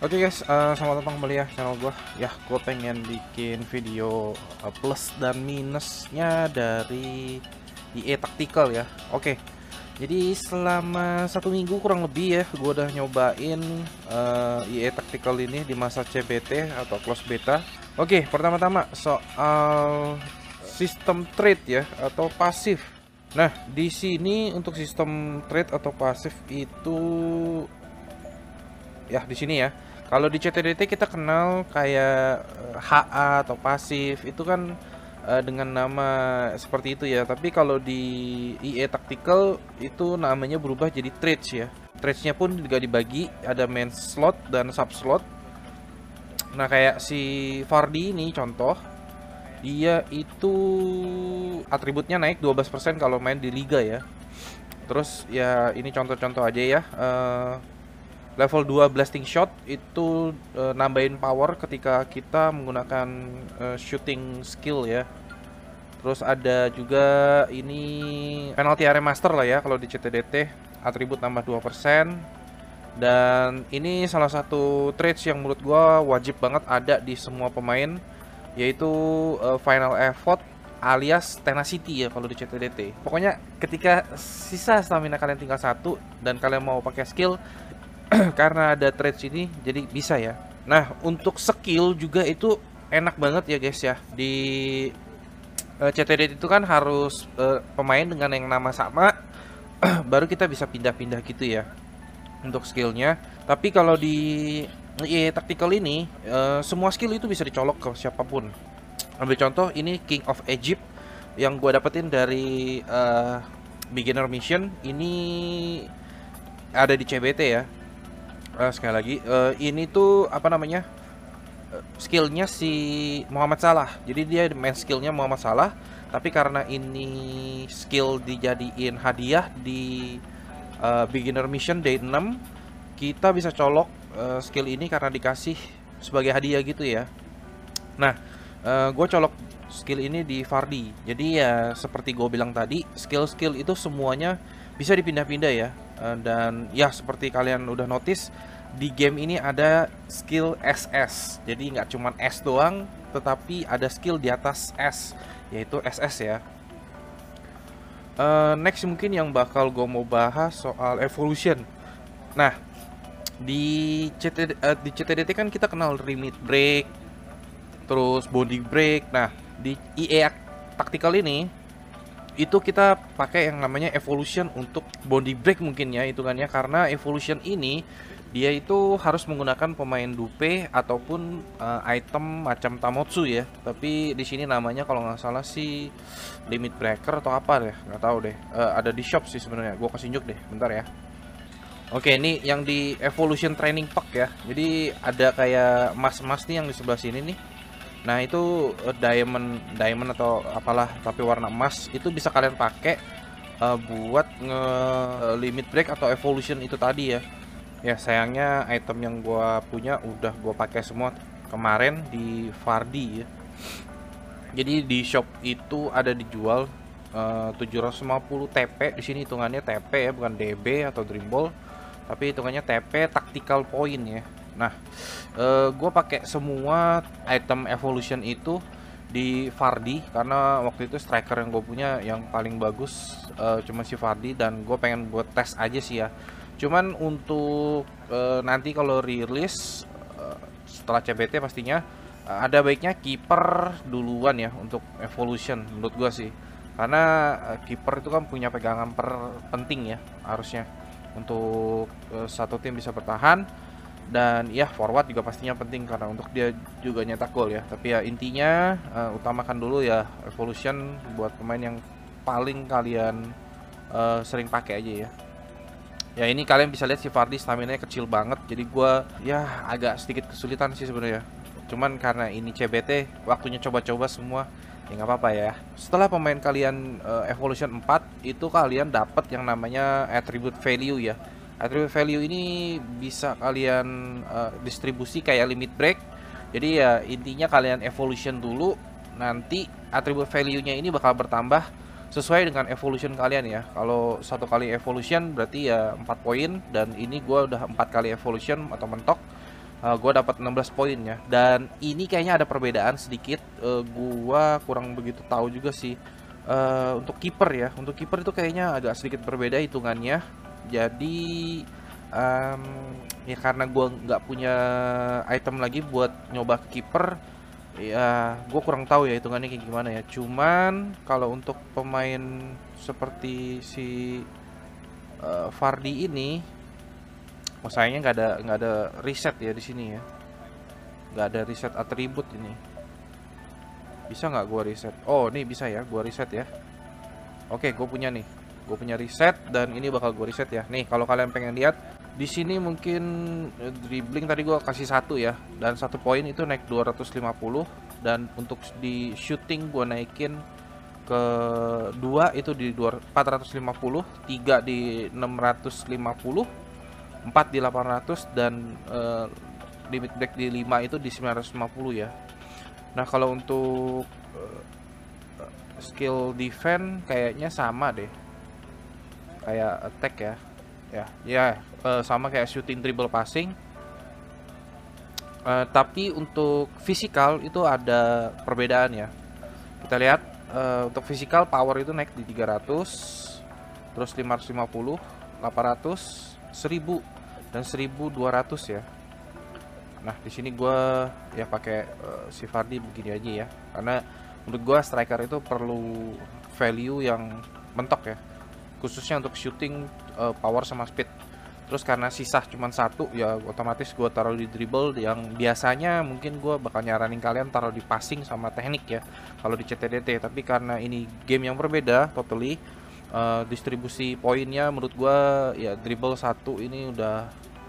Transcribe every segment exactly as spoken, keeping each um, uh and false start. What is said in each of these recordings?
Oke guys, eh, selamat datang kembali ya channel gue. Ya, gue pengen bikin video eh, plus dan minusnya dari E A Tactical ya. Oke, jadi selama satu minggu kurang lebih ya, gue udah nyobain eh, E A Tactical ini di masa C B T atau close beta. Oke, pertama-tama soal sistem trade ya atau pasif. Nah, di sini untuk sistem trade atau pasif itu ya di sini ya. Kalau di C T D T kita kenal kayak eh, H A atau pasif itu kan eh, dengan nama seperti itu ya. Tapi kalau di E A Tactical itu namanya berubah jadi trades ya. Tradesnya pun juga dibagi, ada main slot dan sub slot. Nah kayak si Vardy ini contoh, dia itu atributnya naik dua belas persen kalau main di liga ya. Terus ya ini contoh-contoh aja ya. Eh, Level dua blasting shot itu e, nambahin power ketika kita menggunakan e, shooting skill ya. Terus ada juga ini penalty area master lah ya kalau di C T D T, atribut nambah dua persen. Dan ini salah satu traits yang menurut gua wajib banget ada di semua pemain, yaitu e, final effort alias tenacity ya kalau di C T D T. Pokoknya ketika sisa stamina kalian tinggal satu dan kalian mau pakai skill, karena ada traits ini jadi bisa ya. Nah untuk skill juga itu enak banget ya guys ya. Di uh, C T D T itu kan harus uh, pemain dengan yang nama sama baru kita bisa pindah-pindah gitu ya untuk skillnya. Tapi kalau di E A Tactical ini uh, semua skill itu bisa dicolok ke siapapun. Ambil contoh ini King of Egypt yang gue dapetin dari uh, beginner mission. Ini ada di C B T ya. Uh, sekali lagi, uh, ini tuh apa namanya uh, skillnya si Muhammad Salah. Jadi dia main skillnya Muhammad Salah, tapi karena ini skill dijadiin hadiah di uh, beginner mission day enam, kita bisa colok uh, skill ini karena dikasih sebagai hadiah gitu ya. Nah, uh, gue colok skill ini di Vardy. Jadi ya seperti gue bilang tadi, skill-skill itu semuanya bisa dipindah-pindah ya. Uh, dan ya seperti kalian udah notice di game ini ada skill S S. Jadi nggak cuma S doang, tetapi ada skill di atas S, yaitu S S ya. Uh, next mungkin yang bakal gue mau bahas soal evolution. Nah di C T, uh, di C T D T kan kita kenal limit break, terus body break. Nah di E A Tactical ini itu kita pakai yang namanya evolution untuk body break mungkin ya hitungannya, karena evolution ini dia itu harus menggunakan pemain dupe ataupun uh, item macam Tamotsu ya. Tapi di sini namanya kalau nggak salah sih limit breaker atau apa deh, nggak tahu deh. Uh, ada di shop sih sebenarnya. Gua kasih unjuk deh, bentar ya. Oke, ini yang di evolution training pack ya. Jadi ada kayak emas-emas nih yang di sebelah sini nih. Nah itu uh, diamond diamond atau apalah tapi warna emas itu bisa kalian pakai uh, buat nge limit break atau evolution itu tadi ya. Ya sayangnya item yang gua punya udah gua pakai semua kemarin di Vardy ya. Jadi di shop itu ada dijual uh, tujuh ratus lima puluh T P. Di sini hitungannya T P ya, bukan D B atau Dream Ball, tapi hitungannya T P tactical point ya. Nah, uh, gue pakai semua item evolution itu di Vardy karena waktu itu striker yang gue punya yang paling bagus uh, cuma si Vardy, dan gue pengen buat tes aja sih ya. Cuman untuk uh, nanti kalau rilis uh, setelah C B T pastinya uh, ada baiknya kiper duluan ya untuk evolution menurut gue sih, karena uh, kiper itu kan punya pegangan per penting ya harusnya untuk uh, satu tim bisa bertahan. Dan ya forward juga pastinya penting karena untuk dia juga nyetak gol ya. Tapi ya intinya uh, utamakan dulu ya evolution buat pemain yang paling kalian uh, sering pakai aja ya. Ya ini kalian bisa lihat si Vardy stamina kecil banget. Jadi gua ya agak sedikit kesulitan sih sebenarnya. Cuman karena ini C B T waktunya coba-coba semua, ya nggak apa-apa ya. Setelah pemain kalian uh, evolution empat itu kalian dapat yang namanya attribute value ya. Attribute value ini bisa kalian uh, distribusi kayak limit break. Jadi ya intinya kalian evolution dulu, nanti attribute value-nya ini bakal bertambah sesuai dengan evolution kalian ya. Kalau satu kali evolution berarti ya empat poin, dan ini gua udah empat kali evolution atau mentok. Uh, gua dapat enam belas poin ya. Dan ini kayaknya ada perbedaan sedikit. Uh, gua kurang begitu tahu juga sih. Uh, untuk kiper ya, untuk kiper itu kayaknya agak sedikit berbeda hitungannya. Jadi um, ya karena gua nggak punya item lagi buat nyoba kiper, ya gue kurang tahu ya hitungannya kayak gimana ya. Cuman kalau untuk pemain seperti si uh, Vardy ini, oh sayangnya nggak ada nggak ada reset ya di sini ya, nggak ada reset atribut ini. Bisa nggak gue reset? Oh nih bisa ya, gue reset ya. Oke, gue punya nih, gue punya reset dan ini bakal gue reset ya. Nih kalau kalian pengen lihat di sini mungkin eh, dribbling tadi gue kasih satu ya, dan satu poin itu naik dua ratus lima puluh, dan untuk di shooting gue naikin ke dua itu di empat ratus lima puluh, tiga di enam ratus lima puluh, empat di delapan ratus, dan uh, limit break di lima itu di sembilan ratus lima puluh ya. Nah kalau untuk uh, skill defense kayaknya sama deh kayak attack ya. Ya, ya uh, sama kayak shooting, dribble, passing. Uh, tapi untuk physical itu ada perbedaan ya. Kita lihat uh, untuk physical power itu naik di tiga ratus, terus lima ratus lima puluh, delapan ratus, seribu dan seribu dua ratus ya. Nah, di sini gua ya pakai uh, si Vardy begini aja ya. Karena menurut gua striker itu perlu value yang mentok ya. Khususnya untuk shooting, uh, power sama speed. Terus karena sisa cuma satu ya otomatis gue taruh di dribble, yang biasanya mungkin gue bakal nyaranin kalian taruh di passing sama teknik ya kalau di C T D T. Tapi karena ini game yang berbeda totally, uh, distribusi poinnya menurut gue ya dribble satu ini udah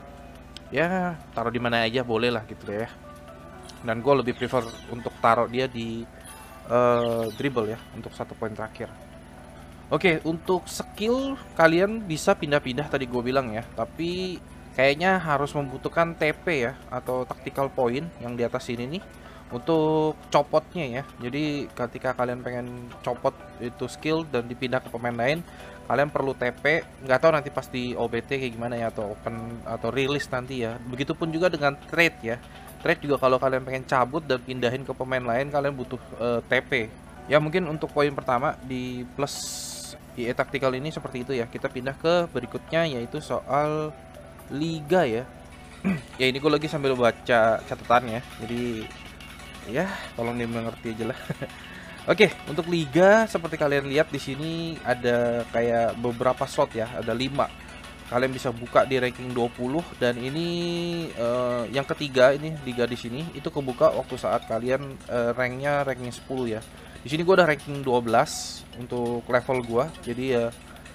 ya taruh di mana aja boleh lah gitu ya. Dan gue lebih prefer untuk taruh dia di uh, dribble ya untuk satu poin terakhir. Oke, untuk skill kalian bisa pindah-pindah tadi gue bilang ya, tapi kayaknya harus membutuhkan T P ya atau tactical point yang di atas ini nih untuk copotnya ya. Jadi ketika kalian pengen copot itu skill dan dipindah ke pemain lain, kalian perlu T P. Nggak tahu nanti pas di O B T kayak gimana ya, atau open atau release nanti ya. Begitupun juga dengan trade ya. Trade juga kalau kalian pengen cabut dan pindahin ke pemain lain, kalian butuh uh, T P. Ya mungkin untuk poin pertama di plus I E Tactical ini seperti itu ya. Kita pindah ke berikutnya yaitu soal liga ya. Ya ini gue lagi sambil baca catatannya, jadi ya tolong dimengerti aja lah. Oke, untuk liga seperti kalian lihat di sini ada kayak beberapa slot ya, ada lima. Kalian bisa buka di ranking dua puluh, dan ini uh, yang ketiga ini liga di sini itu kebuka waktu saat kalian uh, ranknya ranking sepuluh ya. Di sini gue udah ranking dua belas untuk level gue, jadi ya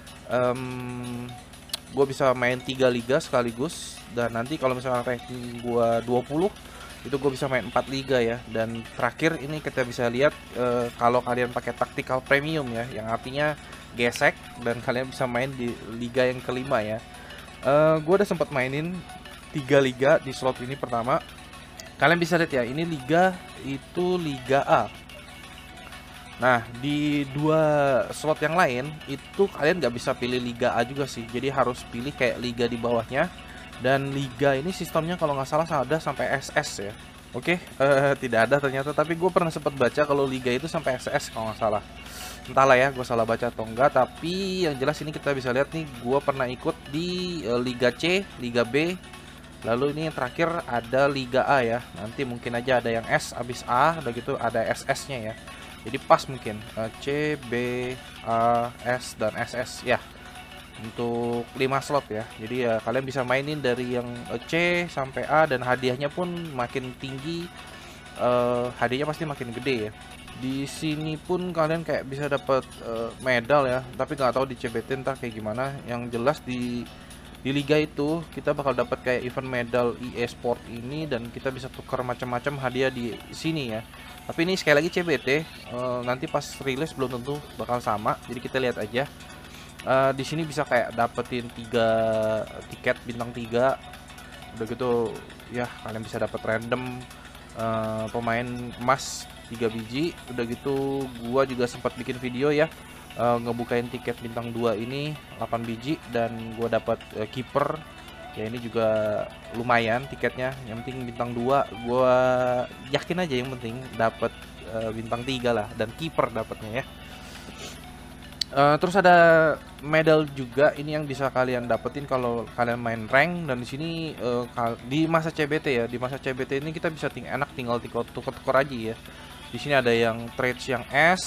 um, gue bisa main tiga liga sekaligus. Dan nanti kalau misalnya ranking gue dua puluh itu gue bisa main empat liga ya. Dan terakhir ini kita bisa lihat uh, kalau kalian pakai tactical premium ya, yang artinya gesek, dan kalian bisa main di liga yang kelima ya. uh, gue udah sempat mainin tiga liga di slot ini pertama. Kalian bisa lihat ya, ini liga itu liga A. Nah, di dua slot yang lain itu kalian nggak bisa pilih Liga A juga sih. Jadi harus pilih kayak liga di bawahnya. Dan liga ini sistemnya kalau nggak salah ada sampai S S ya. Oke, uh, tidak ada ternyata. Tapi gue pernah sempat baca kalau liga itu sampai S S kalau nggak salah. Entahlah ya, gue salah baca atau enggak. Tapi yang jelas ini kita bisa lihat nih, gue pernah ikut di uh, Liga C, Liga B. Lalu ini yang terakhir ada Liga A ya. Nanti mungkin aja ada yang S abis A, udah gitu ada S S-nya ya. Jadi pas mungkin uh, C, B, A, S, dan S S ya. Untuk lima slot ya. Jadi ya kalian bisa mainin dari yang uh, C sampai A, dan hadiahnya pun makin tinggi. Uh, hadiahnya pasti makin gede ya. Di sini pun kalian kayak bisa dapat uh, medal ya. Tapi nggak tahu di C B T ntar kayak gimana. Yang jelas di di liga itu kita bakal dapat kayak event medal E A Sport ini, dan kita bisa tukar macam-macam hadiah di sini ya. Tapi ini sekali lagi C B T, uh, nanti pas rilis belum tentu bakal sama. Jadi kita lihat aja. Uh, di sini bisa kayak dapetin tiga tiket bintang tiga. Udah gitu ya kalian bisa dapat random uh, pemain emas tiga biji. Udah gitu gua juga sempat bikin video ya, uh, ngebukain tiket bintang dua ini delapan biji, dan gua dapat uh, kiper Ya ini juga lumayan tiketnya, yang penting bintang dua. Gua yakin aja yang penting dapat uh, bintang tiga lah, dan kiper dapatnya ya. Uh, terus ada medal juga ini yang bisa kalian dapetin kalau kalian main rank, dan di sini uh, di masa C B T ya, di masa C B T ini kita bisa ting enak tinggal tuker-tuker aja ya. Di sini ada yang trades yang S,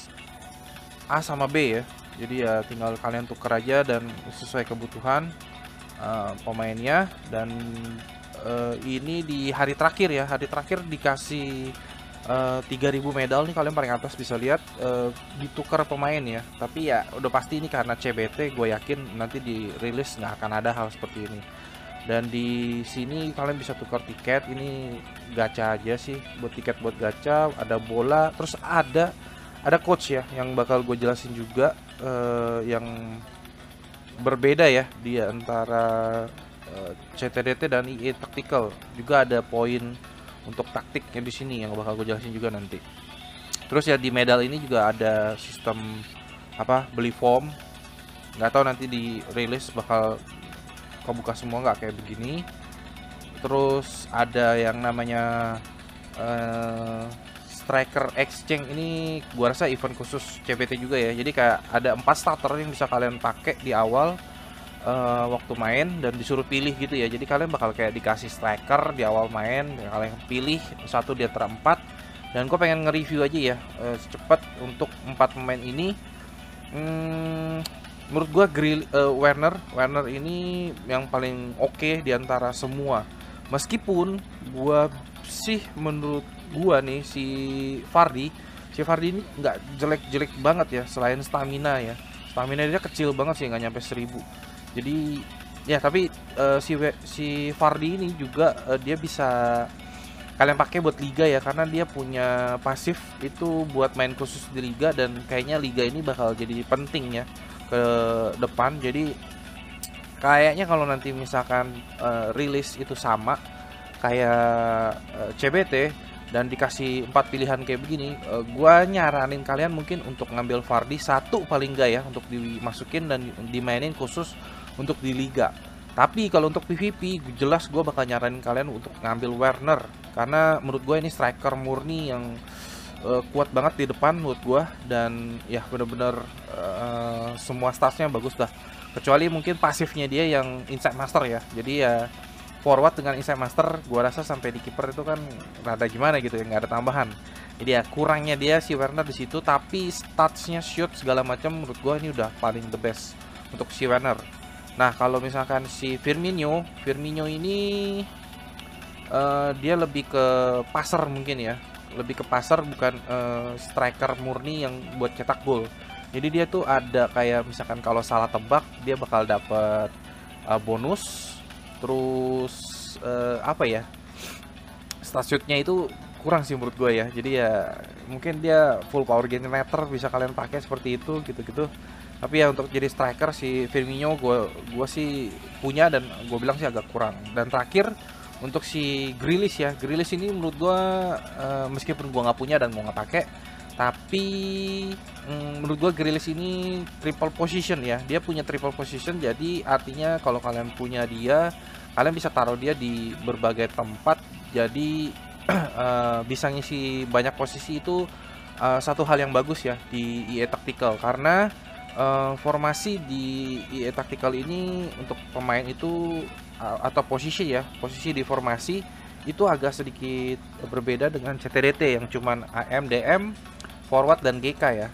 A sama B ya. Jadi ya tinggal kalian tuker aja dan sesuai kebutuhan uh, pemainnya. Dan uh, ini di hari terakhir ya, hari terakhir dikasih Uh, tiga ribu medal nih, kalian paling atas bisa lihat uh, ditukar pemain ya. Tapi ya udah pasti ini karena C B T, gue yakin nanti di rilis nggak akan ada hal seperti ini. Dan di sini kalian bisa tukar tiket, ini gacha aja sih, buat tiket buat gacha. Ada bola, terus ada ada coach ya yang bakal gue jelasin juga uh, yang berbeda ya dia antara uh, C T D T dan I E Tactical. Juga ada poin untuk taktiknya di sini yang bakal gue jelasin juga nanti. Terus ya di medal ini juga ada sistem apa beli form. Nggak tahu nanti di rilis bakal kebuka semua nggak kayak begini. Terus ada yang namanya uh, striker exchange, ini gua rasa event khusus C B T juga ya. Jadi kayak ada empat starter yang bisa kalian pakai di awal Uh, waktu main dan disuruh pilih gitu ya. Jadi kalian bakal kayak dikasih striker di awal main, kalian pilih satu di antara empat. Dan gue pengen nge-review aja ya uh, cepat untuk empat pemain ini. Hmm, menurut gue Grill, uh, Werner Werner ini yang paling oke okay di antara semua. Meskipun gue sih menurut gue nih si Vardy, si Vardy ini nggak jelek-jelek banget ya, selain stamina ya. Stamina dia kecil banget sih, nggak nyampe seribu. Jadi ya tapi uh, si si Vardy ini juga uh, dia bisa kalian pakai buat liga ya, karena dia punya pasif itu buat main khusus di liga, dan kayaknya liga ini bakal jadi penting ya ke depan. Jadi kayaknya kalau nanti misalkan uh, rilis itu sama kayak uh, C B T dan dikasih empat pilihan kayak begini, uh, gua nyaranin kalian mungkin untuk ngambil Vardy satu paling enggak ya, untuk dimasukin dan dimainin khusus untuk di liga. Tapi kalau untuk P V P jelas gue bakal nyaranin kalian untuk ngambil Werner, karena menurut gue ini striker murni yang uh, kuat banget di depan menurut gue. Dan ya bener-bener uh, semua statsnya bagus dah, kecuali mungkin pasifnya dia yang Insight Master ya. Jadi ya forward dengan Insight Master gue rasa sampai di kiper itu kan rada gimana gitu ya, nggak ada tambahan. Jadi ya kurangnya dia si Werner di situ. Tapi statsnya, shoot segala macam menurut gue ini udah paling the best untuk si Werner. Nah kalau misalkan si Firmino, Firmino ini uh, dia lebih ke passer mungkin ya, lebih ke passer bukan uh, striker murni yang buat cetak gol. Jadi dia tuh ada kayak misalkan kalau salah tebak dia bakal dapet uh, bonus. Terus uh, apa ya, stat shootnya itu kurang sih menurut gue ya. Jadi ya mungkin dia full power generator bisa kalian pakai seperti itu gitu-gitu. Tapi ya untuk jadi striker si Firmino gue gue sih punya, dan gue bilang sih agak kurang. Dan terakhir untuk si Grealish ya, Grealish ini menurut gue uh, meskipun gue nggak punya dan mau nggak pakai, tapi mm, menurut gue Grealish ini triple position ya. Dia punya triple position, jadi artinya kalau kalian punya dia, kalian bisa taruh dia di berbagai tempat. Jadi uh, bisa ngisi banyak posisi itu uh, satu hal yang bagus ya di I E Tactical, karena Uh, formasi di I E Tactical ini untuk pemain itu uh, atau posisi ya, posisi di formasi itu agak sedikit berbeda dengan C T D T yang cuman A M, D M, forward dan G K ya.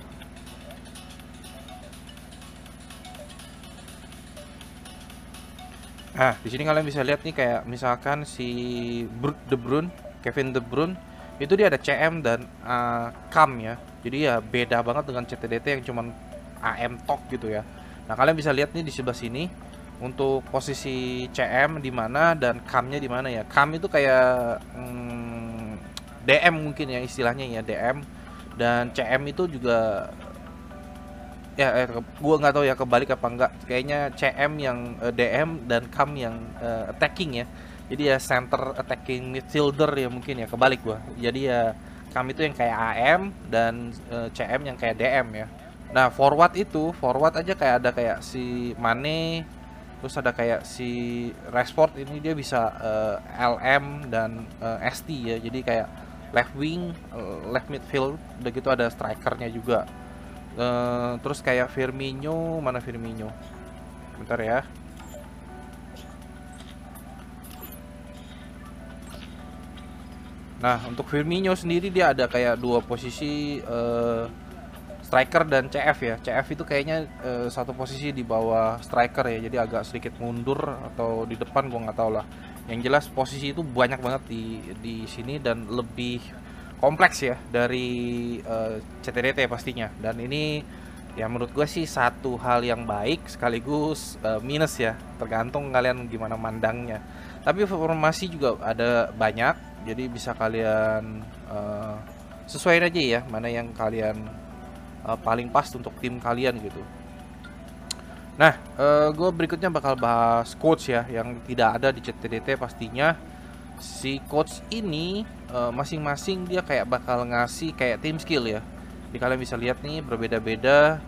Nah, di sini kalian bisa lihat nih kayak misalkan si De Bruyne, Kevin De Bruyne itu dia ada C M dan uh, Cam ya. Jadi ya beda banget dengan C T D T yang cuman A M tok gitu ya. Nah kalian bisa lihat nih di sebelah sini untuk posisi C M di mana dan Cam-nya di mana ya. Cam itu kayak hmm, D M mungkin ya istilahnya ya, D M. Dan C M itu juga ya eh, gue nggak tahu ya kebalik apa enggak. Kayaknya C M yang uh, D M dan Cam yang uh, attacking ya. Jadi ya center attacking midfielder ya mungkin ya, kebalik gua. Jadi ya Cam itu yang kayak A M dan uh, C M yang kayak D M ya. Nah forward itu, forward aja kayak ada kayak si Mane, Terus ada kayak si Rashford ini dia bisa uh, L M dan uh, S T ya. Jadi kayak left wing, uh, left midfield, udah gitu ada strikernya juga. Uh, terus kayak Firmino, mana Firmino? Bentar ya. Nah, untuk Firmino sendiri dia ada kayak dua posisi uh, striker dan C F ya. C F itu kayaknya uh, satu posisi di bawah striker ya. Jadi agak sedikit mundur atau di depan gua nggak tahu lah. Yang jelas posisi itu banyak banget di di sini dan lebih kompleks ya dari uh, C T D T pastinya. Dan ini ya menurut gue sih satu hal yang baik sekaligus uh, minus ya. Tergantung kalian gimana mandangnya. Tapi formasi juga ada banyak. Jadi bisa kalian uh, sesuaiin aja ya mana yang kalian uh, paling pas untuk tim kalian gitu. Nah, uh, gue berikutnya bakal bahas coach ya yang tidak ada di C T D T pastinya. Si coach ini uh, masing-masing dia kayak bakal ngasih kayak team skill ya. Jadi kalian bisa lihat nih berbeda-beda.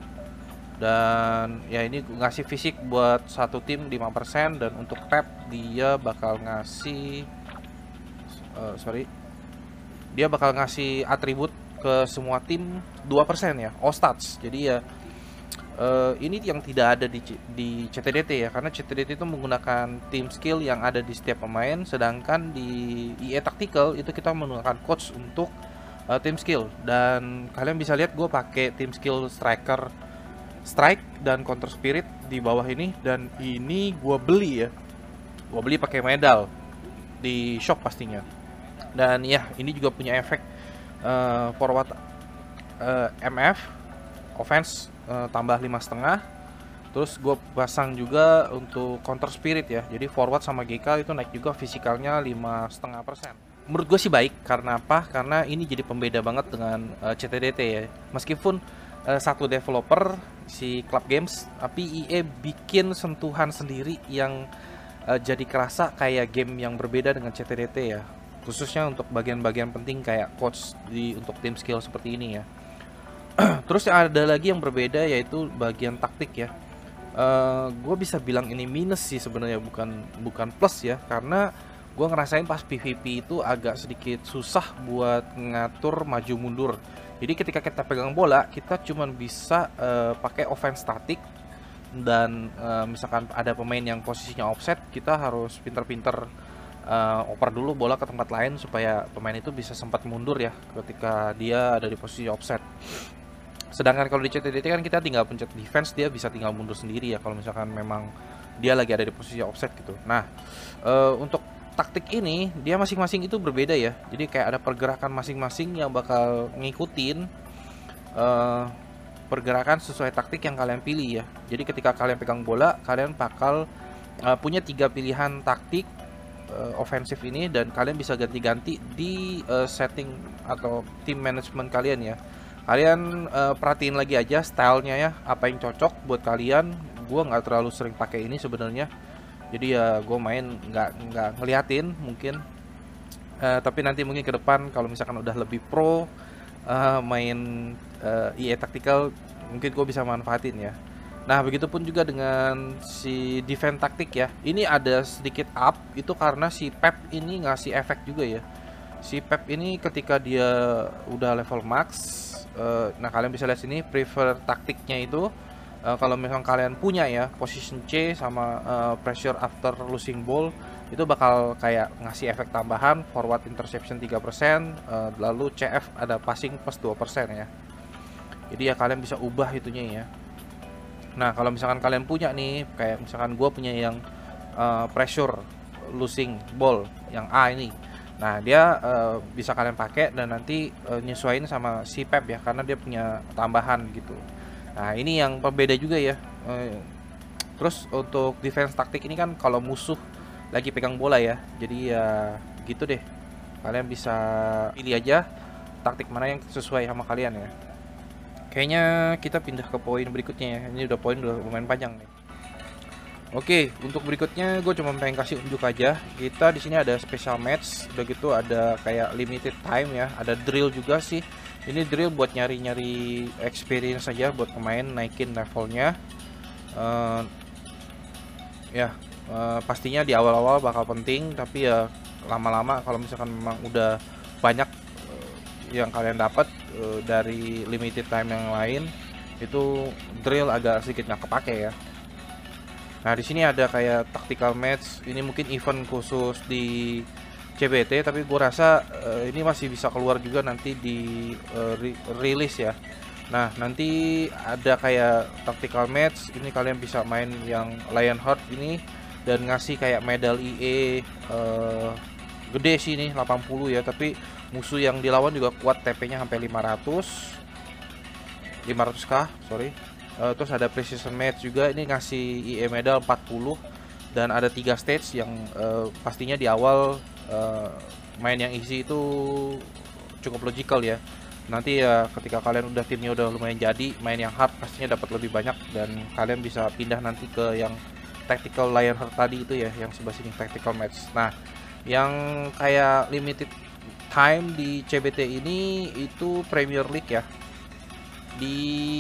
Dan ya ini ngasih fisik buat satu tim lima persen. Dan untuk Pep dia bakal ngasih Uh, sorry, dia bakal ngasih atribut ke semua tim dua persen ya, all stats. Jadi ya uh, ini yang tidak ada di, di C T D T ya, karena C T D T itu menggunakan team skill yang ada di setiap pemain, sedangkan di E A Tactical itu kita menggunakan coach untuk uh, team skill. Dan kalian bisa lihat gue pakai team skill striker, strike dan counter spirit di bawah ini. Dan ini gue beli ya, gue beli pakai medal di shop pastinya. Dan ya ini juga punya efek uh, forward uh, M F offense uh, tambah lima koma lima. Terus gue pasang juga untuk counter spirit ya. Jadi forward sama G K itu naik juga fisikalnya lima koma lima persen. Menurut gue sih baik, karena apa? Karena ini jadi pembeda banget dengan uh, C T D T ya. Meskipun uh, satu developer si Club Games, tapi E A bikin sentuhan sendiri yang uh, jadi kerasa kayak game yang berbeda dengan C T D T ya. Khususnya untuk bagian-bagian penting kayak coach di untuk tim skill seperti ini ya. Terus yang ada lagi yang berbeda yaitu bagian taktik ya. Uh, gue bisa bilang ini minus sih sebenarnya, bukan bukan plus ya, karena gue ngerasain pas P V P itu agak sedikit susah buat ngatur maju mundur. Jadi ketika kita pegang bola kita cuman bisa uh, pakai offense static. Dan uh, misalkan ada pemain yang posisinya offset, kita harus pinter-pinter Uh, oper dulu bola ke tempat lain supaya pemain itu bisa sempat mundur ya ketika dia ada di posisi offset. Sedangkan kalau di C T D T kan kita tinggal pencet defense, dia bisa tinggal mundur sendiri ya kalau misalkan memang dia lagi ada di posisi offset gitu. Nah, uh, untuk taktik ini dia masing-masing itu berbeda ya. Jadi kayak ada pergerakan masing-masing yang bakal ngikutin uh, pergerakan sesuai taktik yang kalian pilih ya. Jadi ketika kalian pegang bola, kalian bakal uh, punya tiga pilihan taktik Uh, ofensif ini, dan kalian bisa ganti-ganti di uh, setting atau team management kalian ya. Kalian uh, perhatiin lagi aja stylenya ya, apa yang cocok buat kalian. Gue nggak terlalu sering pakai ini sebenarnya, jadi ya gue main nggak nggak ngeliatin mungkin. Uh, tapi nanti mungkin ke depan kalau misalkan udah lebih pro uh, main uh, E A Tactical, mungkin gue bisa manfaatin ya. Nah, begitupun juga dengan si defense taktik ya. Ini ada sedikit up itu karena si Pep ini ngasih efek juga ya. Si Pep ini ketika dia udah level max, uh, nah kalian bisa lihat sini prefer taktiknya itu uh, kalau misalkan kalian punya ya position C sama uh, pressure after losing ball, itu bakal kayak ngasih efek tambahan, forward interception tiga persen, uh, lalu C F ada passing plus dua persen ya. Jadi ya kalian bisa ubah itunya ya. Nah, kalau misalkan kalian punya nih, kayak misalkan gue punya yang uh, pressure losing ball yang A ini. Nah, dia uh, bisa kalian pakai dan nanti uh, nyesuaiin sama si Pep ya, karena dia punya tambahan gitu. Nah, ini yang pembeda juga ya. Uh, terus untuk defense taktik ini kan kalau musuh lagi pegang bola ya. Jadi ya gitu deh. Kalian bisa pilih aja taktik mana yang sesuai sama kalian ya. Kayaknya kita pindah ke poin berikutnya ya. Ini udah poin udah lumayan panjang nih. Oke, untuk berikutnya gue cuma pengen kasih unjuk aja. Kita di sini ada special match, udah gitu ada kayak limited time ya. Ada drill juga sih. Ini drill buat nyari-nyari experience aja buat pemain naikin levelnya. Uh, Ya, eh, pastinya di awal-awal bakal penting, tapi ya lama-lama kalau misalkan memang udah banyak eh, yang kalian dapat eh, dari limited time yang lain, itu drill agak sedikit nggak kepake ya. Nah, di sini ada kayak tactical match. Ini mungkin event khusus di C B T, tapi gue rasa eh, ini masih bisa keluar juga nanti di eh, ri- rilis ya. Nah, nanti ada kayak tactical match. Ini kalian bisa main yang Lionheart ini dan ngasih kayak medal I E eh, gede sih ini delapan puluh ya, tapi musuh yang dilawan juga kuat, T P-nya sampai lima ratus lima ratus k, sorry. Eh, terus ada precision match juga, ini ngasih I E medal empat puluh dan ada tiga stage yang eh, pastinya di awal eh, main yang easy itu cukup logical ya. Nanti ya ketika kalian udah timnya udah lumayan jadi, main yang hard pastinya dapat lebih banyak dan kalian bisa pindah nanti ke yang tactical Lionheart tadi itu ya, yang sebelah sini tactical match. Nah, yang kayak limited time di C B T ini itu Premier League ya. Di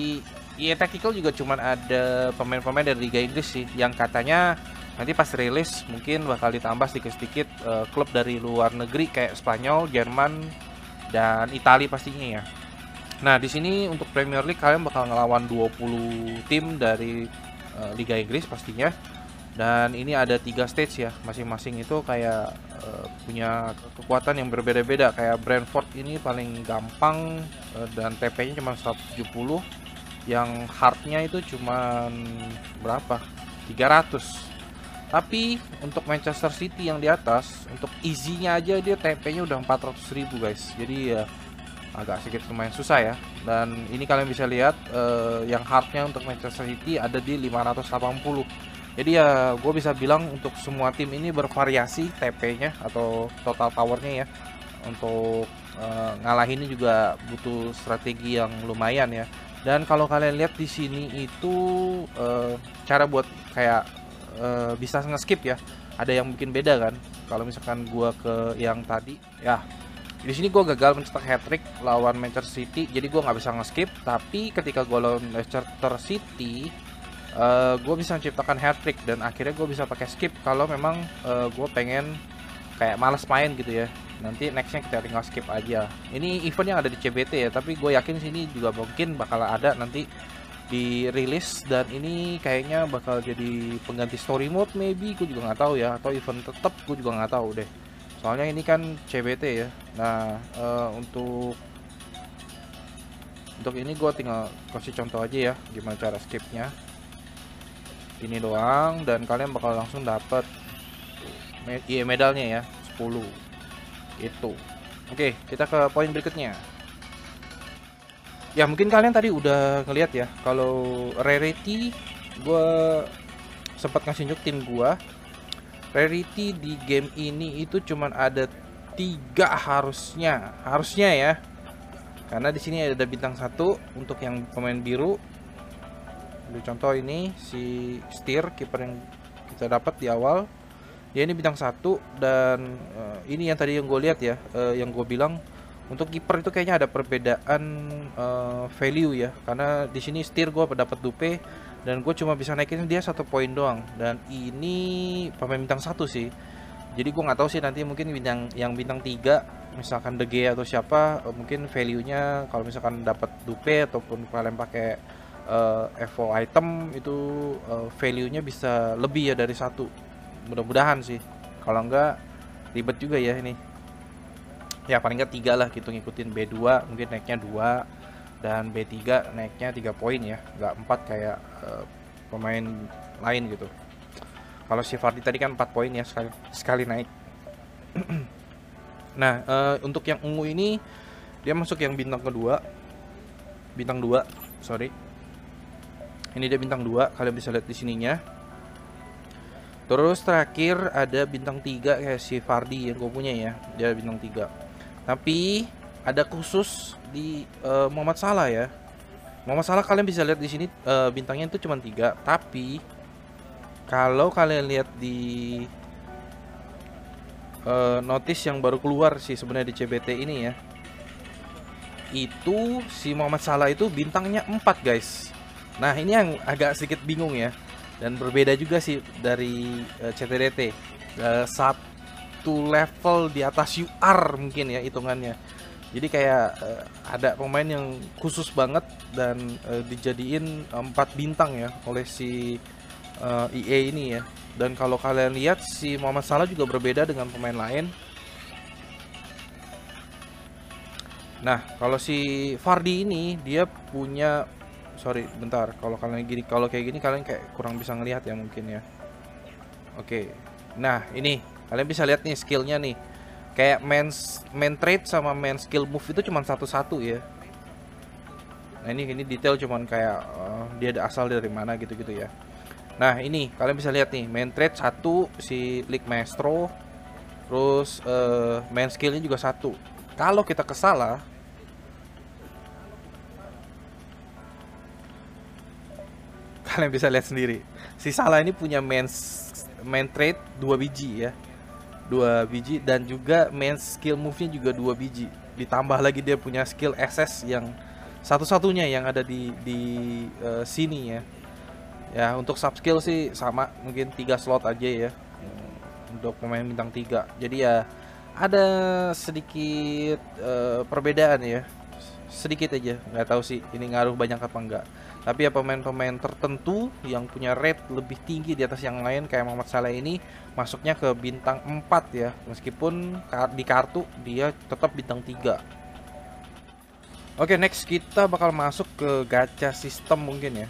I E Tactical juga cuman ada pemain-pemain dari Liga Inggris sih, yang katanya nanti pas rilis mungkin bakal ditambah sedikit-sedikit uh, klub dari luar negeri kayak Spanyol, Jerman, dan Italia pastinya ya. Nah, di sini untuk Premier League kalian bakal ngelawan dua puluh tim dari uh, Liga Inggris pastinya. Dan ini ada tiga stage ya, masing-masing itu kayak uh, punya kekuatan yang berbeda-beda. Kayak Brentford ini paling gampang uh, dan T P-nya cuma seratus tujuh puluh. Yang hardnya itu cuma berapa? tiga ratus. Tapi untuk Manchester City yang di atas, untuk easy-nya aja dia T P-nya udah empat ratus ribu guys. Jadi ya agak sedikit lumayan susah ya. Dan ini kalian bisa lihat uh, yang hardnya untuk Manchester City ada di lima ratus delapan puluh. Jadi ya gue bisa bilang untuk semua tim ini bervariasi T P-nya atau total powernya ya. Untuk uh, ngalahinnya juga butuh strategi yang lumayan ya. Dan kalau kalian lihat di sini itu uh, cara buat kayak uh, bisa nge-skip ya. Ada yang bikin beda kan. Kalau misalkan gue ke yang tadi ya. Di sini gue gagal mencetak hat-trick lawan Manchester City, jadi gue nggak bisa nge-skip. Tapi ketika gue lawan Manchester City, uh, gue bisa menciptakan hat-trick dan akhirnya gue bisa pakai skip kalau memang uh, gue pengen kayak males main gitu ya. Nanti nextnya kita tinggal skip aja. Ini event yang ada di C B T ya, tapi gue yakin sini juga mungkin bakal ada nanti di rilis, dan ini kayaknya bakal jadi pengganti story mode maybe, gue juga nggak tahu ya, atau event tetap gue juga nggak tahu deh. Soalnya ini kan C B T ya. Nah, uh, untuk untuk ini gue tinggal kasih contoh aja ya gimana cara skipnya. Ini doang dan kalian bakal langsung dapat I E medalnya ya, sepuluh. Itu. Oke, kita ke poin berikutnya. Ya, mungkin kalian tadi udah ngeliat ya, kalau rarity gue sempat ngasih unjuk tim gue. Rarity di game ini itu cuman ada tiga harusnya, harusnya ya. Karena di sini ada bintang satu untuk yang pemain biru. Ambil contoh ini si Steer, kiper yang kita dapat di awal. Ya ini bintang satu dan uh, ini yang tadi yang gue lihat ya, uh, yang gue bilang untuk kiper itu kayaknya ada perbedaan uh, value ya. Karena di sini Steer gue dapat dupe dan gue cuma bisa naikin dia satu poin doang, dan ini pemain bintang satu sih. Jadi gue nggak tahu sih nanti mungkin bintang yang bintang tiga misalkan De Gea atau siapa, mungkin value-nya kalau misalkan dapat dupe ataupun kalian pakai uh, Evo item itu uh, value-nya bisa lebih ya dari satu. Mudah-mudahan sih. Kalau enggak ribet juga ya ini. Ya paling enggak tiga lah gitu, ngikutin B dua mungkin naiknya dua dan B tiga naiknya tiga poin ya, enggak empat kayak uh, pemain lain gitu. Kalau si Vardy tadi kan empat poin ya sekali sekali naik. Nah, uh, untuk yang ungu ini dia masuk yang bintang kedua. Bintang dua, sorry. Ini dia bintang dua, kalian bisa lihat di sininya. Terus terakhir ada bintang tiga kayak si Vardy yang gue punya ya, dia bintang tiga. Tapi ada khusus di uh, Muhammad Salah ya. Muhammad Salah kalian bisa lihat di sini uh, bintangnya itu cuma tiga, tapi kalau kalian lihat di uh, notice yang baru keluar sih sebenarnya di C B T ini ya, itu si Muhammad Salah itu bintangnya empat guys. Nah ini yang agak sedikit bingung ya. Dan berbeda juga sih dari uh, C T D T, uh, satu level di atas U R mungkin ya hitungannya. Jadi kayak uh, ada pemain yang khusus banget dan uh, dijadiin empat bintang ya oleh si uh, E A ini ya. Dan kalau kalian lihat si Mohamed Salah juga berbeda dengan pemain lain. Nah, kalau si Vardy ini dia punya, sorry bentar, kalau kalian gini, kalau kayak gini kalian kayak kurang bisa ngelihat ya mungkin ya. Oke. Nah, ini kalian bisa lihat nih skillnya nih. Kayak main main trade sama main skill move itu cuma satu-satu ya. Nah, ini ini detail cuman kayak uh, dia ada asal dari mana gitu-gitu ya. Nah, ini kalian bisa lihat nih, main trade satu si League Maestro. Terus uh, main skillnya juga satu. Kalau kita ke Salah, kalian bisa lihat sendiri. Si Salah ini punya main main trade dua biji ya. Dua biji dan juga main skill move-nya juga dua biji. Ditambah lagi dia punya skill S S yang satu-satunya yang ada di di uh, sini ya. Ya, untuk sub skill sih sama, mungkin tiga slot aja ya. Untuk pemain bintang tiga. Jadi ya ada sedikit uh, perbedaan ya. Sedikit aja, nggak tahu sih ini ngaruh banyak apa enggak. Tapi ya pemain-pemain tertentu yang punya rate lebih tinggi di atas yang lain kayak Mohamed Salah ini masuknya ke bintang empat ya. Meskipun di kartu dia tetap bintang tiga. Oke, next kita bakal masuk ke gacha sistem mungkin ya.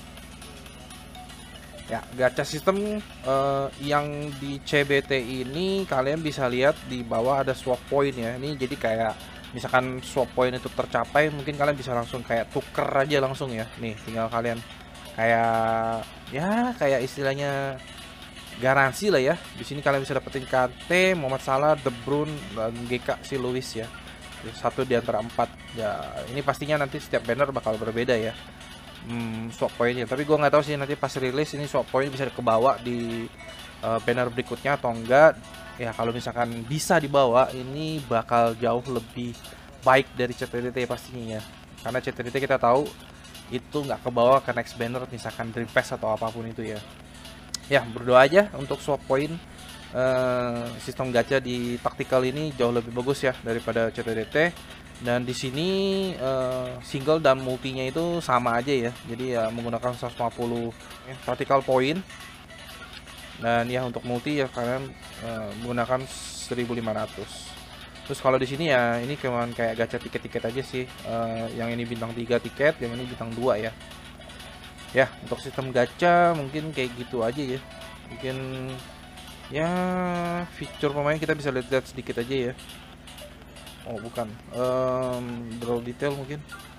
Ya, gacha sistem uh, yang di C B T ini kalian bisa lihat di bawah ada swap point ya. Ini jadi kayak misalkan swap point itu tercapai, mungkin kalian bisa langsung kayak tuker aja langsung ya. Nih, tinggal kalian kayak ya kayak istilahnya garansi lah ya. Di sini kalian bisa dapetin K T, Mohamed Salah, De Bruyne, dan G K si Luis ya. Satu di antara empat. Ya, ini pastinya nanti setiap banner bakal berbeda ya. Hmm, swap pointnya, tapi gue nggak tahu sih nanti pas rilis ini swap point bisa kebawa di uh, banner berikutnya atau enggak ya. Kalau misalkan bisa dibawa, ini bakal jauh lebih baik dari C T D T pastinya ya, karena C T D T kita tahu itu nggak kebawa ke next banner misalkan Dream Pass atau apapun itu ya. Ya, berdoa aja untuk swap point. Uh, sistem gacha di tactical ini jauh lebih bagus ya daripada C T D T. Dan di sini uh, single dan multinya itu sama aja ya. Jadi ya menggunakan seratus lima puluh ya, tactical point. Dan ya untuk multi ya kalian uh, menggunakan seribu lima ratus. Terus kalau di sini ya ini cuman kayak gacha tiket-tiket aja sih. Uh, yang ini bintang tiga tiket, yang ini bintang dua ya. Ya, untuk sistem gacha mungkin kayak gitu aja ya. Mungkin ya fitur pemain kita bisa lihat-lihat sedikit aja ya. Oh bukan, um, draw detail mungkin.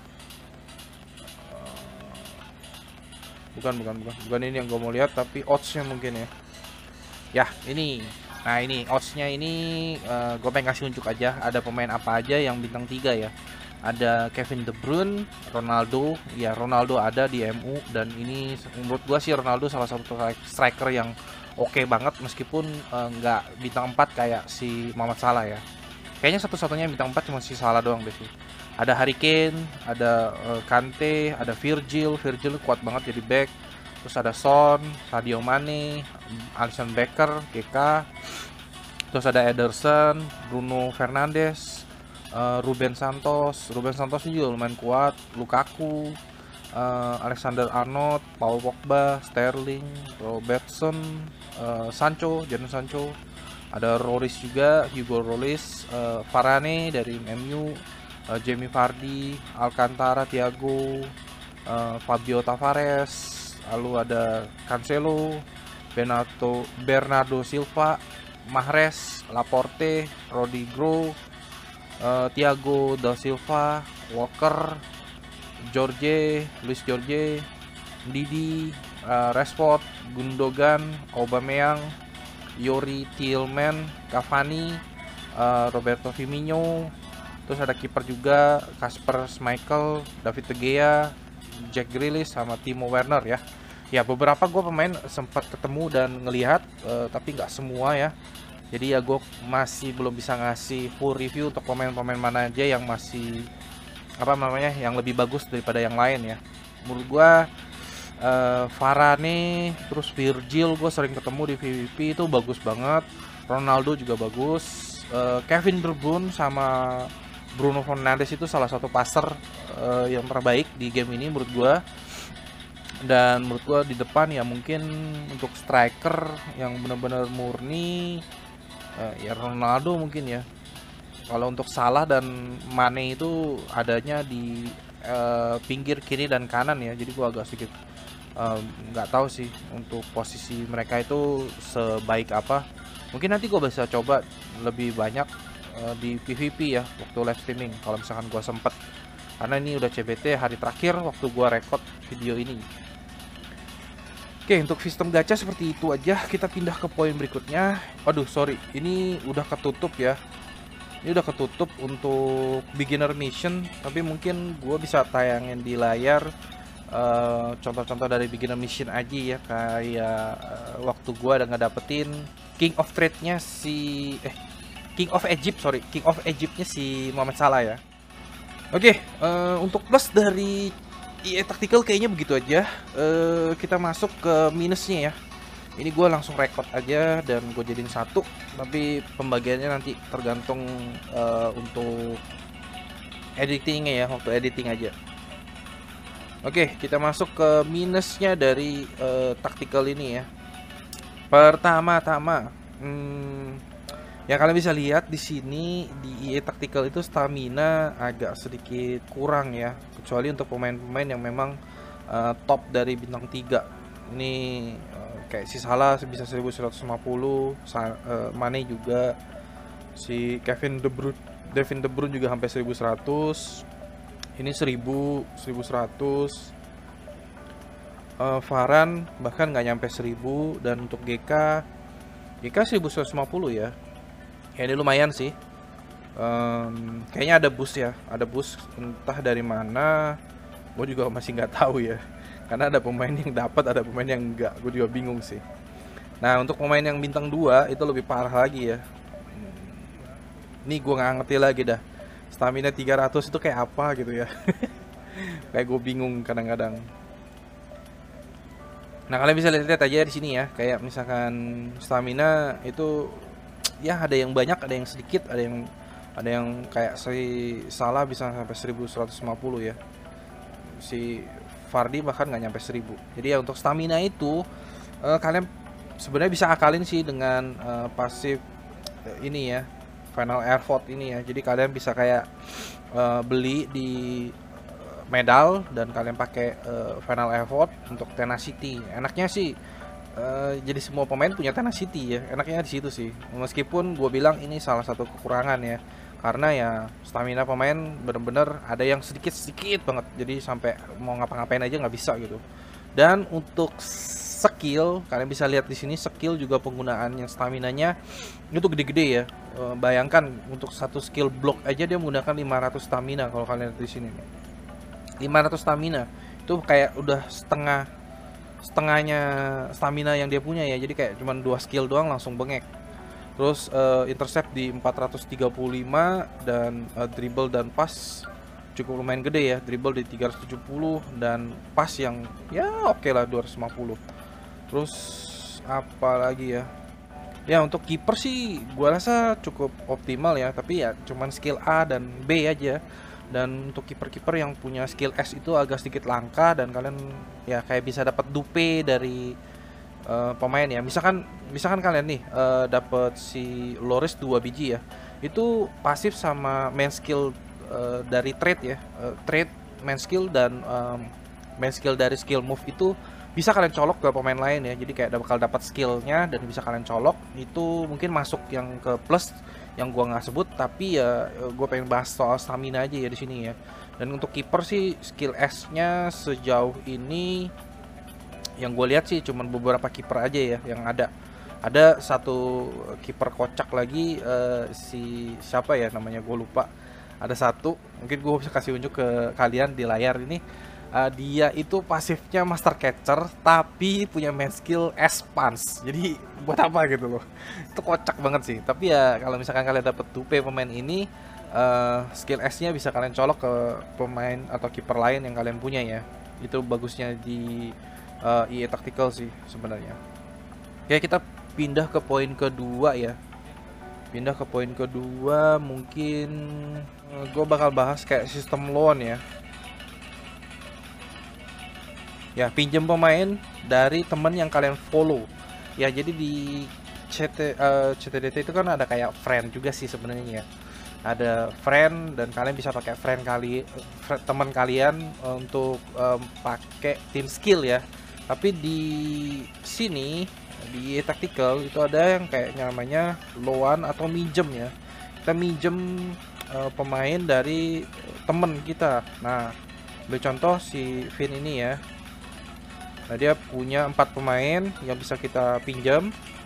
Bukan, bukan, bukan, bukan ini yang gue mau lihat, tapi oddsnya mungkin ya. Ya ini, nah ini oddsnya ini uh, gue pengen kasih unjuk aja. Ada pemain apa aja yang bintang tiga ya. Ada Kevin De Bruyne, Ronaldo, ya Ronaldo ada di M U. Dan ini menurut gue sih Ronaldo salah satu striker yang oke okay banget. Meskipun nggak uh, bintang empat kayak si Mohamed Salah ya. Kayaknya satu-satunya bintang empat cuma si Salah doang deh sih. Ada Harry Kane, ada uh, Kante, ada Virgil. Virgil kuat banget jadi back. Terus ada Son, Sadio Mane, Alisson Becker, G K. Terus ada Ederson, Bruno Fernandes, uh, Ruben Santos. Ruben Santos juga lumayan kuat. Lukaku, uh, Alexander Arnold, Paul Pogba, Sterling, Robertson, uh, Sancho, Jadon Sancho. Ada Lloris juga, Hugo Lloris, uh, Varane dari M U, uh, Jamie Vardy, Alcantara, Thiago, uh, Fabio Tavares, lalu ada Cancelo, Bernardo, Bernardo Silva, Mahrez, Laporte, Rodrigo, uh, Thiago da Silva, Walker, Jorge, Luis Jorge, Didi, uh, Rashford, Gundogan, Aubameyang, Yori Tillman, Cavani, uh, Roberto Firmino. Terus ada kiper juga Kasper Schmeichel, David De Gea, Jack Grealish sama Timo Werner ya. Ya beberapa gue pemain sempat ketemu dan ngelihat, uh, tapi nggak semua ya. Jadi ya gue masih belum bisa ngasih full review untuk pemain-pemain mana aja yang masih apa namanya yang lebih bagus daripada yang lain ya. Menurut gue uh, Varane, terus Virgil gue sering ketemu di P V P itu bagus banget. Ronaldo juga bagus. uh, Kevin De Bruyne sama Bruno Fernandes itu salah satu passer uh, yang terbaik di game ini menurut gue. Dan menurut gue di depan ya mungkin untuk striker yang benar-benar murni uh, ya Ronaldo mungkin ya. Kalau untuk Salah dan Mane itu adanya di uh, pinggir kiri dan kanan ya. Jadi gua agak sedikit nggak uh, tahu sih untuk posisi mereka itu sebaik apa. Mungkin nanti gua bisa coba lebih banyak uh, di P V P ya waktu live streaming kalau misalkan gua sempet. Karena ini udah C B T hari terakhir waktu gua record video ini. Oke, untuk sistem gacha seperti itu aja. Kita pindah ke poin berikutnya. Aduh, sorry, ini udah ketutup ya. Ini udah ketutup untuk beginner mission, tapi mungkin gue bisa tayangin di layar contoh-contoh uh, dari beginner mission aja ya, kayak uh, waktu gue ada ngedapetin King of Trade-nya si eh King of Egypt, sorry, King of Egypt-nya si Mohamed Salah ya. Oke, uh, untuk plus dari E A Tactical kayaknya begitu aja. Uh, kita masuk ke minusnya ya. Ini gue langsung record aja dan gue jadiin satu, tapi pembagiannya nanti tergantung uh, untuk editingnya ya, waktu editing aja. Oke, kita masuk ke minusnya dari uh, tactical ini ya. Pertama-tama, hmm, ya kalian bisa lihat di sini di E A Tactical itu stamina agak sedikit kurang ya, kecuali untuk pemain-pemain yang memang uh, top dari bintang tiga. Ini kayak si Salah bisa seribu seratus lima puluh, uh, Mane juga, si Kevin De Bruyne, Kevin De Bruyne juga sampai seribu seratus. Ini seribu, seribu seratus. Uh, Varane bahkan nggak nyampe seribu, dan untuk G K, G K seribu seratus lima puluh ya. Ya ini lumayan sih. Um, kayaknya ada boost ya, ada boost entah dari mana. Gue juga masih nggak tahu ya. Karena ada pemain yang dapat, ada pemain yang enggak. Gue juga bingung sih. Nah, untuk pemain yang bintang dua itu lebih parah lagi ya. Ini gue nggak ngerti lagi dah. Stamina tiga ratus itu kayak apa gitu ya. Kayak gue bingung kadang-kadang. Nah, kalian bisa lihat aja di sini ya. Kayak misalkan stamina itu ya ada yang banyak, ada yang sedikit, ada yang ada yang kayak si Salah bisa sampai seribu seratus lima puluh ya. Si Vardy bahkan nggak nyampe seribu. Jadi ya untuk stamina itu uh, kalian sebenarnya bisa akalin sih dengan uh, pasif uh, ini ya, Final Air Vote ini ya. Jadi kalian bisa kayak uh, beli di uh, medal dan kalian pakai uh, Final Air Vote untuk tenacity. Enaknya sih uh, jadi semua pemain punya tenacity ya. Enaknya di situ sih. Meskipun gue bilang ini salah satu kekurangan ya. Karena ya stamina pemain bener-bener ada yang sedikit-sedikit banget, jadi sampai mau ngapa-ngapain aja nggak bisa gitu. Dan untuk skill, kalian bisa lihat di sini skill juga penggunaan yang staminanya itu gede-gede ya. E, bayangkan untuk satu skill block aja dia menggunakan lima ratus stamina. Kalau kalian lihat di sini lima ratus stamina itu kayak udah setengah setengahnya stamina yang dia punya ya. Jadi kayak cuma dua skill doang langsung bengek. Terus uh, intercept di empat ratus tiga puluh lima, dan uh, dribble dan pass cukup lumayan gede ya. Dribble di tiga ratus tujuh puluh dan pass yang ya oke okay lah dua ratus lima puluh. Terus apa lagi ya? Ya untuk kiper sih gua rasa cukup optimal ya, tapi ya cuman skill A dan B aja. Dan untuk kiper-kiper yang punya skill S itu agak sedikit langka, dan kalian ya kayak bisa dapat dupe dari Uh, pemain ya. Misalkan misalkan kalian nih uh, dapat si Loris dua biji ya. Itu pasif sama main skill uh, dari trade ya. Uh, trade, main skill dan um, main skill dari skill move itu bisa kalian colok ke pemain lain ya. Jadi kayak bakal dapat skillnya dan bisa kalian colok. Itu mungkin masuk yang ke plus yang gua nggak sebut, tapi ya gua pengen bahas soal stamina aja ya di sini ya. Dan untuk kiper sih skill S-nya sejauh ini yang gue lihat sih cuman beberapa kiper aja ya yang ada. Ada satu kiper kocak lagi, uh, si siapa ya namanya gue lupa. Ada satu, mungkin gue bisa kasih unjuk ke kalian di layar ini. Uh, dia itu pasifnya master catcher tapi punya main skill S punch. Jadi buat apa gitu loh. Itu kocak banget sih. Tapi ya kalau misalkan kalian dapet dupe pemain ini, uh, skill S-nya bisa kalian colok ke pemain atau kiper lain yang kalian punya ya. Itu bagusnya di uh, E A Tactical sih sebenarnya. Oke, kita pindah ke poin kedua ya. Pindah ke poin kedua, mungkin uh, gue bakal bahas kayak sistem loan ya. Ya, pinjam pemain dari temen yang kalian follow. Ya, jadi di C T, uh, C T D T itu kan ada kayak friend juga sih sebenarnya ya. Ada friend dan kalian bisa pakai friend kali teman kalian untuk um, pakai team skill ya. Tapi di sini di tactical itu ada yang kayak namanya loan atau minjem ya. Kita minjem uh, pemain dari temen kita. Nah, ambil contoh si Vin ini ya. Nah, dia punya empat pemain yang bisa kita pinjam.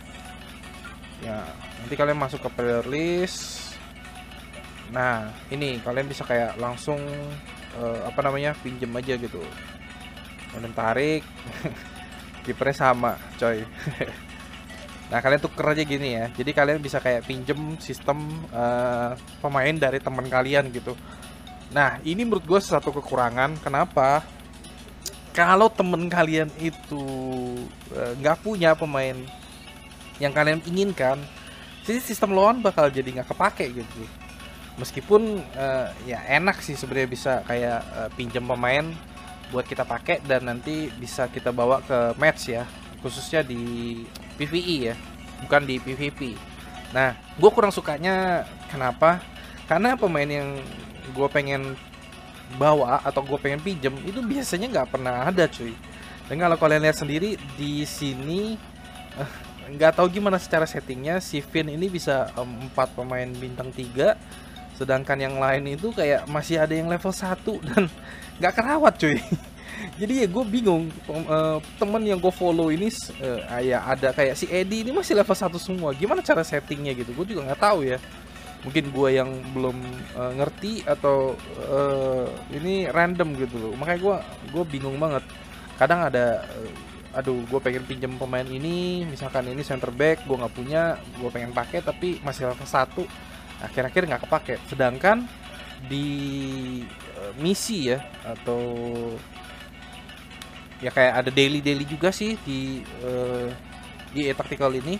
Ya, nanti kalian masuk ke player list. Nah, ini kalian bisa kayak langsung uh, apa namanya? Pinjam aja gitu. Kemudian tarik. Kipernya sama, coy. Nah, kalian tuker aja gini ya. Jadi kalian bisa kayak pinjem sistem uh, pemain dari teman kalian gitu. Nah, ini menurut gue satu kekurangan. Kenapa? Kalau temen kalian itu nggak uh, punya pemain yang kalian inginkan, jadi sistem loan bakal jadi nggak kepake gitu. Meskipun uh, ya enak sih sebenarnya bisa kayak uh, pinjam pemain buat kita pakai dan nanti bisa kita bawa ke match ya, khususnya di P V E ya, bukan di P V P. Nah, gue kurang sukanya kenapa? Karena pemain yang gue pengen bawa atau gue pengen pinjem itu biasanya nggak pernah ada cuy. Dan kalau kalian lihat sendiri di sini nggak uh, tahu gimana secara settingnya si Vin ini bisa empat um, pemain bintang tiga, sedangkan yang lain itu kayak masih ada yang level satu dan nggak kerawat cuy. Jadi ya gue bingung, uh, temen yang gue follow ini uh, ya ada kayak si Eddie ini masih level satu semua. Gimana cara settingnya gitu, gue juga nggak tahu ya. Mungkin gue yang belum uh, ngerti atau uh, ini random gitu loh. Makanya gue gue bingung banget. Kadang ada uh, aduh gue pengen pinjam pemain ini, misalkan ini center back gue nggak punya, gue pengen pakai tapi masih level satu, akhir-akhir nggak kepake. Sedangkan di uh, misi ya atau ya kayak ada daily daily juga sih di uh, di E A Tactical ini.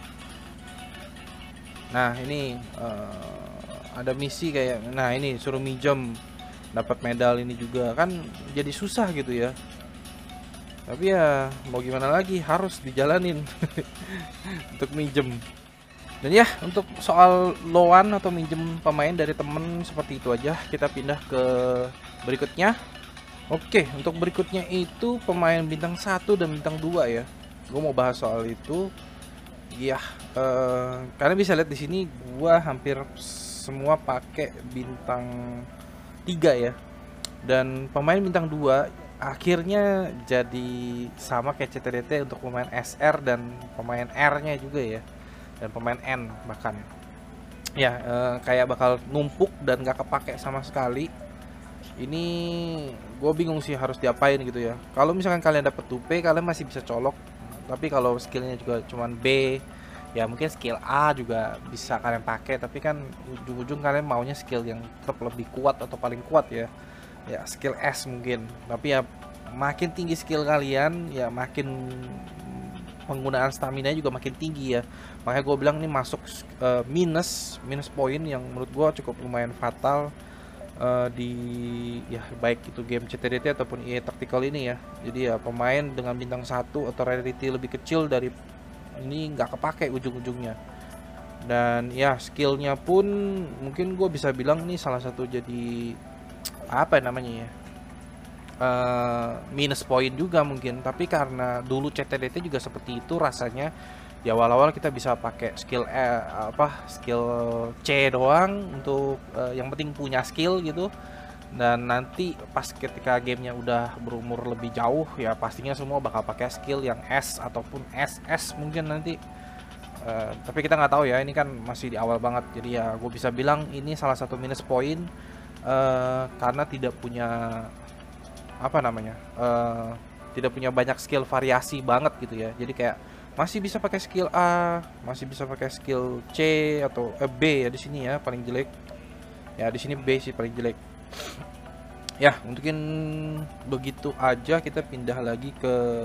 Nah, ini uh, ada misi kayak, nah ini suruh minjem dapat medal ini juga kan jadi susah gitu ya. Tapi ya mau gimana lagi, harus dijalanin untuk minjem. Dan ya untuk soal loan atau minjem pemain dari temen seperti itu aja. Kita pindah ke berikutnya. Oke, untuk berikutnya itu pemain bintang satu dan bintang dua ya. Gue mau bahas soal itu. Ya, uh, kalian bisa lihat di sini gua hampir semua pakai bintang tiga ya. Dan pemain bintang dua akhirnya jadi sama kayak C T D T untuk pemain S R dan pemain R-nya juga ya. Dan pemain N bahkan. Ya, uh, kayak bakal numpuk dan gak kepake sama sekali. Ini gue bingung sih harus diapain gitu ya. Kalau misalkan kalian dapet two P, kalian masih bisa colok. Tapi kalau skillnya juga cuman B, ya mungkin skill A juga bisa kalian pakai. Tapi kan ujung-ujung kalian maunya skill yang tetap lebih kuat atau paling kuat ya. Ya skill S mungkin. Tapi ya makin tinggi skill kalian, ya makin penggunaan stamina juga makin tinggi ya. Makanya gue bilang ini masuk uh, minus minus poin yang menurut gue cukup lumayan fatal. Uh, di ya baik itu game C T D T ataupun E A Tactical ini ya. Jadi ya pemain dengan bintang satu atau rarity lebih kecil dari ini nggak kepake ujung-ujungnya. Dan ya skillnya pun mungkin gue bisa bilang ini salah satu jadi apa namanya ya, uh, minus poin juga mungkin. Tapi karena dulu C T D T juga seperti itu rasanya. Di awal-awal kita bisa pakai skill eh, apa skill C doang untuk eh, yang penting punya skill gitu. Dan nanti pas ketika gamenya udah berumur lebih jauh ya pastinya semua bakal pakai skill yang S ataupun S S mungkin nanti. Eh, tapi kita nggak tahu ya, ini kan masih di awal banget. Jadi ya gue bisa bilang ini salah satu minus poin eh, karena tidak punya apa namanya eh, tidak punya banyak skill variasi banget gitu ya. Jadi kayak masih bisa pakai skill A, masih bisa pakai skill C atau eh, B ya di sini ya paling jelek. Ya di sini B sih paling jelek. Ya, mungkin begitu aja, kita pindah lagi ke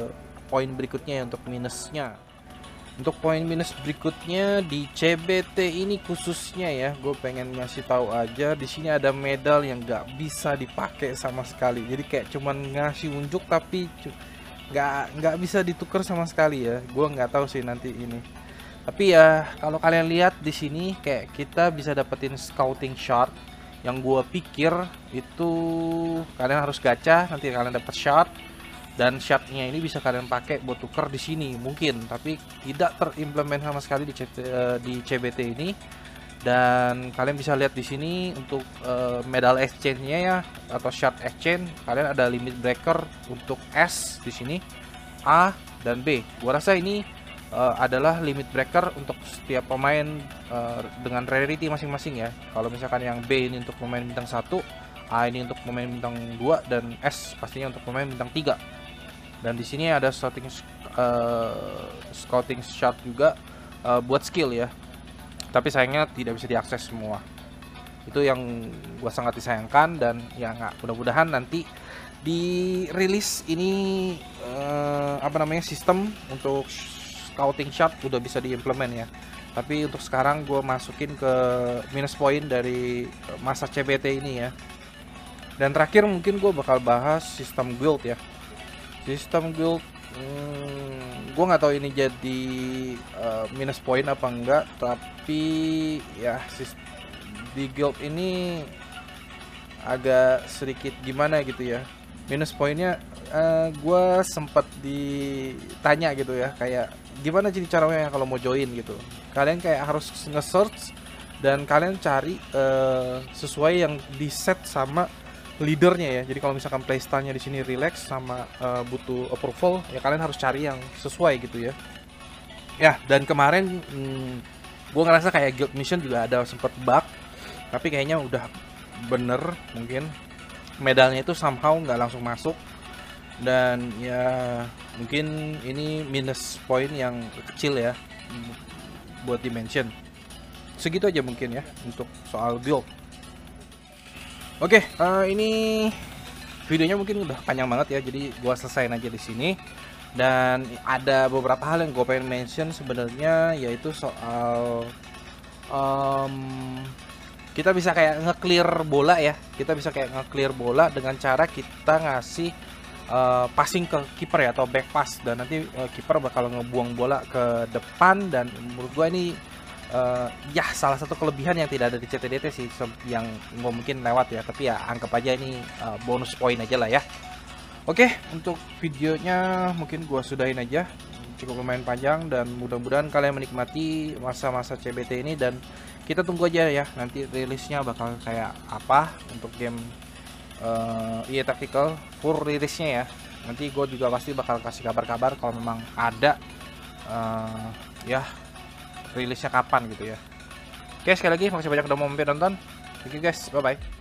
poin berikutnya ya, untuk minusnya. Untuk poin minus berikutnya di C B T ini khususnya ya, gue pengen ngasih tahu aja di sini ada medal yang nggak bisa dipakai sama sekali. Jadi kayak cuman ngasih unjuk tapi nggak nggak bisa ditukar sama sekali ya. Gue nggak tahu sih nanti ini. Tapi ya kalau kalian lihat di sini kayak kita bisa dapetin scouting shard. Yang gue pikir itu kalian harus gacha, nanti kalian dapat shard. Dan shardnya ini bisa kalian pakai buat tuker di sini mungkin, tapi tidak terimplement sama sekali di, C T, uh, di C B T ini. Dan kalian bisa lihat di sini untuk uh, medal exchange-nya ya, atau shard exchange, kalian ada limit breaker untuk S di sini, A dan B. Gua rasa ini uh, adalah limit breaker untuk setiap pemain uh, dengan rarity masing-masing ya. Kalau misalkan yang B ini untuk pemain bintang satu, A ini untuk pemain bintang dua, dan S pastinya untuk pemain bintang tiga. Dan di sini ada scouting uh, scouting shard juga uh, buat skill ya. Tapi sayangnya tidak bisa diakses semua. Itu yang gua sangat disayangkan, dan ya nggak, mudah-mudahan nanti di rilis ini uh, apa namanya sistem untuk scouting shard udah bisa diimplement ya. Tapi untuk sekarang gue masukin ke minus point dari masa C B T ini ya. Dan terakhir mungkin gue bakal bahas sistem guild ya. Sistem guild, hmm, gue nggak tahu ini jadi uh, minus point apa enggak, tapi ya di guild ini agak sedikit gimana gitu ya. Minus poinnya uh, gue sempat ditanya gitu ya, kayak gimana jadi caranya kalau mau join gitu. Kalian kayak harus nge-search dan kalian cari uh, sesuai yang di set sama leadernya ya. Jadi kalau misalkan playstyle-nya di sini relax sama uh, butuh approval, ya kalian harus cari yang sesuai gitu ya. Ya, dan kemarin hmm, gue ngerasa kayak guild mission juga ada sempet bug, tapi kayaknya udah bener, mungkin medalnya itu somehow nggak langsung masuk. Dan ya mungkin ini minus point yang kecil ya buat dimension. Segitu aja mungkin ya untuk soal guild. Oke, okay, uh, ini videonya mungkin udah panjang banget ya, jadi gua selesain aja di sini. Dan ada beberapa hal yang gue pengen mention sebenarnya, yaitu soal um, kita bisa kayak nge-clear bola ya. Kita bisa kayak nge-clear bola dengan cara kita ngasih uh, passing ke kiper ya, atau back pass, dan nanti uh, kiper bakal ngebuang bola ke depan. Dan menurut gua ini Uh, ya salah satu kelebihan yang tidak ada di C T D T sih, yang nggak mungkin lewat ya, tapi ya anggap aja ini uh, bonus poin aja lah ya. Oke, untuk videonya mungkin gua sudahin aja, cukup lumayan panjang, dan mudah-mudahan kalian menikmati masa-masa C B T ini. Dan kita tunggu aja ya nanti rilisnya bakal kayak apa untuk game uh, E A Tactical full rilisnya ya. Nanti gue juga pasti bakal kasih kabar-kabar kalau memang ada uh, ya rilisnya kapan gitu ya. Oke, sekali lagi makasih banyak udah mau mampir nonton. Thank you guys, bye bye.